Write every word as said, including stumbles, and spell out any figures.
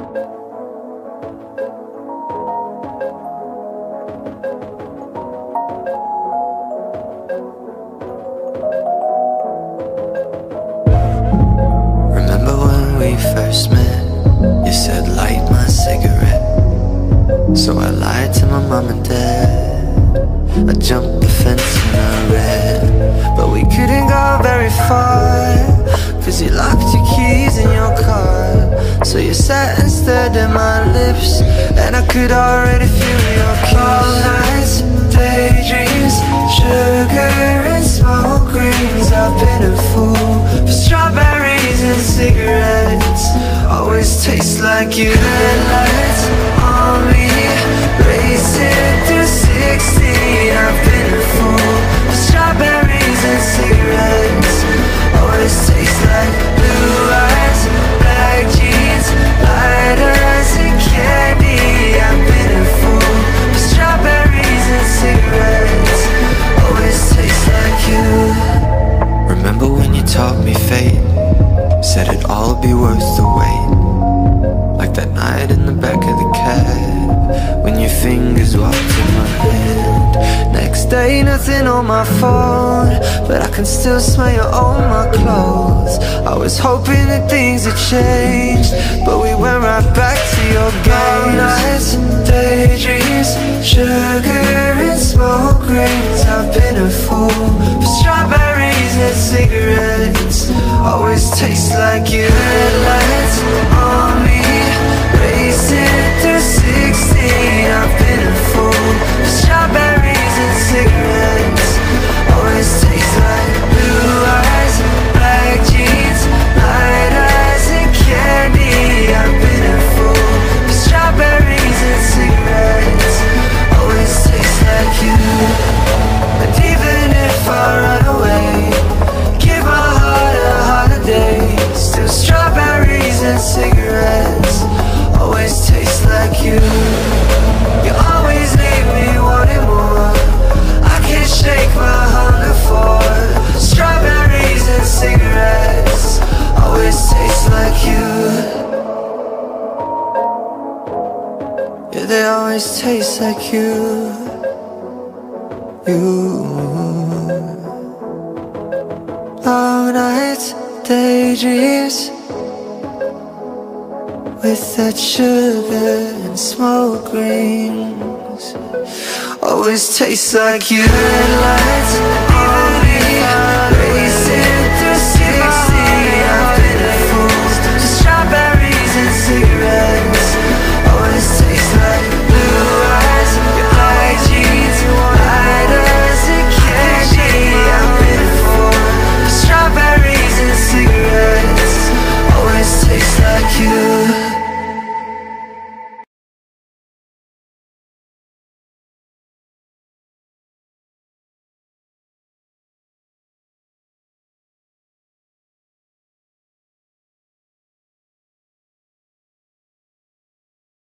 First met, you said light my cigarette. So I lied to my mom and dad. I jumped the fence and I ran, but we couldn't go very far, cause you locked your keys in your car. So you sat and stared at my lips, and I could already feel your kiss. All nights, daydreams, sugar and smoke rings. I've been a fool for strawberries and cigarettes. Always taste like you. Headlights on me, racing through sixteen. I've been a fool for strawberries and cigarettes. Always taste like blue eyes, black jeans, lighters and candy. I've been a fool for strawberries and cigarettes. Always taste like you. Remember when you taught me fate? Said it'd all be worth the wait. Like that night in the back of the cab, when your fingers walked in my hand. Next day, nothing on my phone, but I can still smell you on my clothes. I was hoping that things had changed, but we went right back to your games. Nights, daydreams, sugar and smoke rings. I've been a fool for strawberries and cigarettes. Always taste like you. Headlights on me, racing through sixteen. I've been a fool for strawberries and cigarettes. Always taste like blue eyes, black jeans, lighters and candy. I've been a fool for strawberries and cigarettes. Always taste like you. And even if I run away, give my heart a holiday. Still strawberries and cigarettes. Always taste like you. You always leave me wanting more. I can't shake my hunger for strawberries and cigarettes. Always taste like you. Yeah, they always taste like you. You. Long nights, daydreams, with that sugar and smoke rings. Always tastes like you. Headlights